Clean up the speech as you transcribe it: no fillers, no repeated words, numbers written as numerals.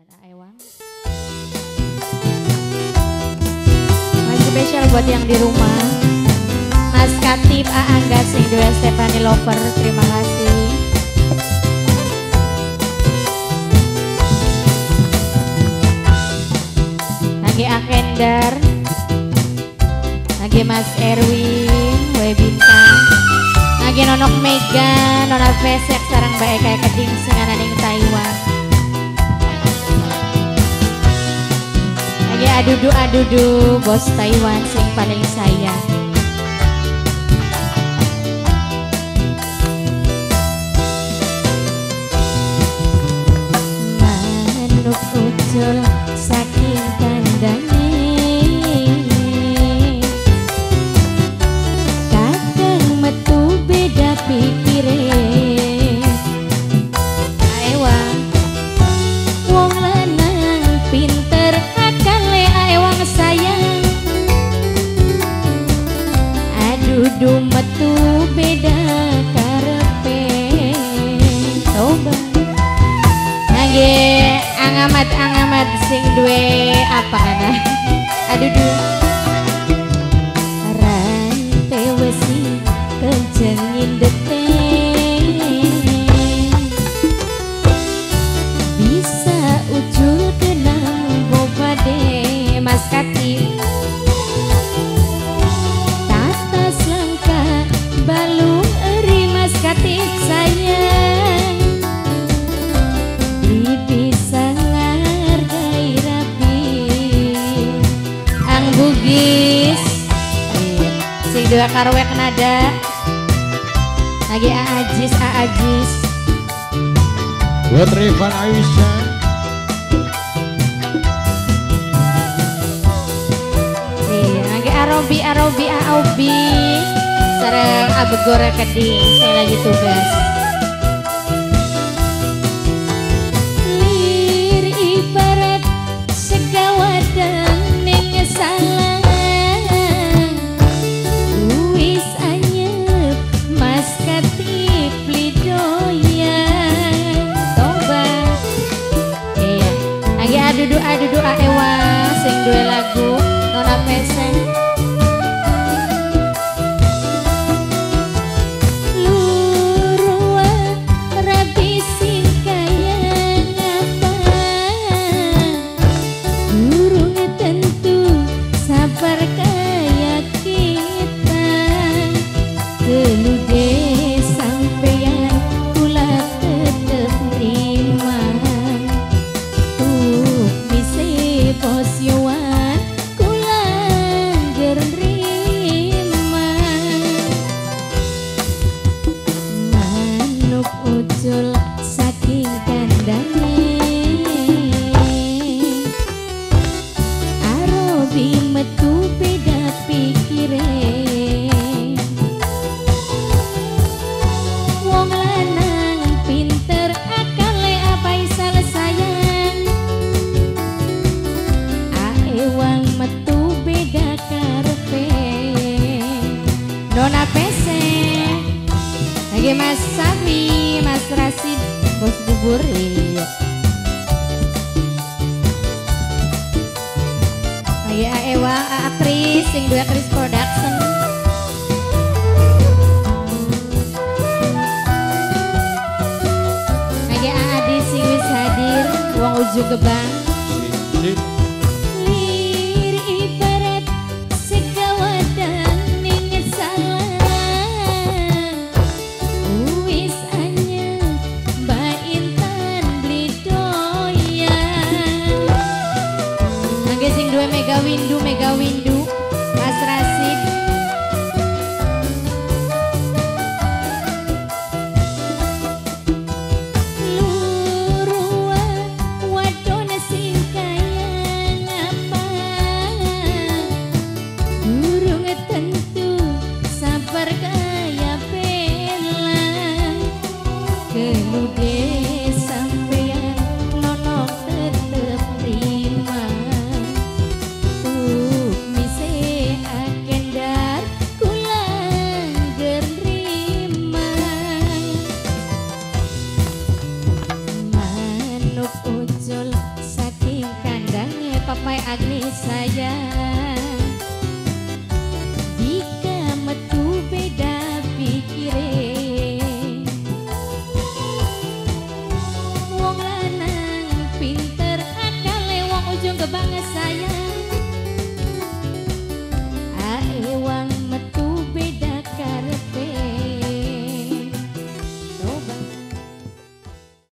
Ewang. Masih spesial buat yang di rumah. Mas Katib Aangga sing dua Stephanie Lover, terima kasih. Lagi Akendar, lagi Mas Erwin, Wei Bintang, lagi Nonok Mega, Nona Pesek, sarang baik kayak keding senganan ing Taiwan. Lagi adudu bos Taiwan sing paling sayang. Manuk ucul saking kandangnya, kadang metu beda pikire. Aewang wong lanang pinter akale, aewang sayang. Adudu metu beda karepe. Coba nage angamat sing duwe apa kana. Adudu rante wesi kencengin deteng, bisa ucul kenang bobade. Mas Katib tatas langka balung eri. Mas Katib sayang bisa ngargai rapi ang bugis sing dua karwek nada. Lagi Aajis buat Rifan Aisyah. Lagi Arobi sareng Abegor Keding, saya lagi tugas. Lir ibarat sekawadan ning salang, wis anyep Mas Katib lidoyan. Tobat iya lagi adudu aewa sing duwe lagu Nona Pesek. Lurua rabi sing kaya ngapa, durung tentu sabar kaya kita. Gelude sampeyan kula tetep terima, tuh bise bos Yowan kula nerima. Manuk ucul saking kandangnya, Arobi metu beda pikire. Wong lanang pinter akale apa isal sayang, aewang metu beda karepe. Nona Pesek lagi Mas Safi, Mas Rasid, bos bubur. Lagi Aewa, Kris, sing dua Kris Production. Lagi Adi sing wis hadir, wong uju gebang. Lir ibarat sekawadan ning salang, wis anyep Mbak Intan beli doyan. Lagi sing dua Mega Windu Mas Rasid. Lurua wadon sing My Agni sayang.